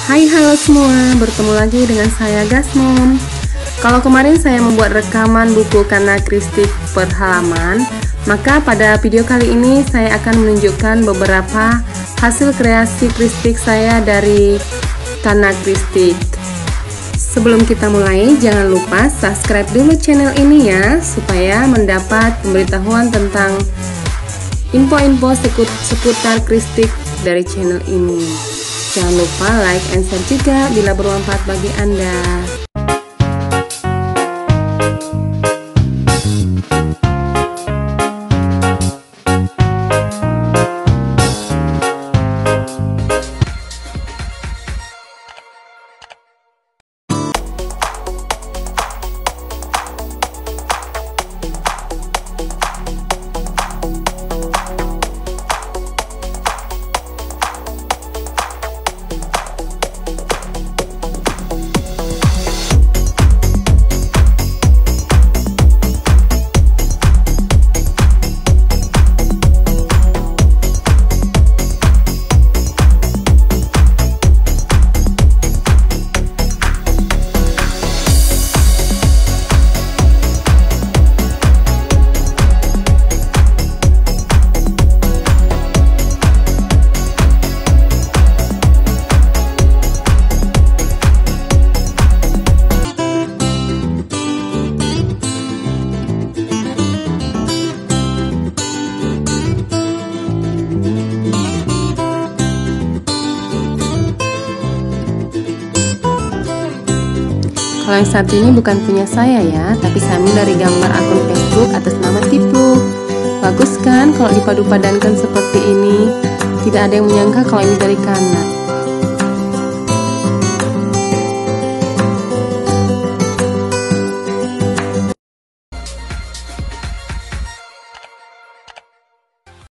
Hai halo semua, bertemu lagi dengan saya Gasmom. Kalau kemarin saya membuat rekaman buku Kanakristik per halaman, maka pada video kali ini saya akan menunjukkan beberapa hasil kreasi kristik saya dari Kanakristik. Sebelum kita mulai, jangan lupa subscribe dulu channel ini ya, supaya mendapat pemberitahuan tentang info-info seputar kristik dari channel ini. Jangan lupa like and share juga bila bermanfaat bagi Anda. Kalau yang satu ini bukan punya saya ya, tapi saya ambil dari gambar akun Facebook atas nama Tipu. Bagus kan kalau dipadu-padankan seperti ini? Tidak ada yang menyangka kalau ini dari kanak.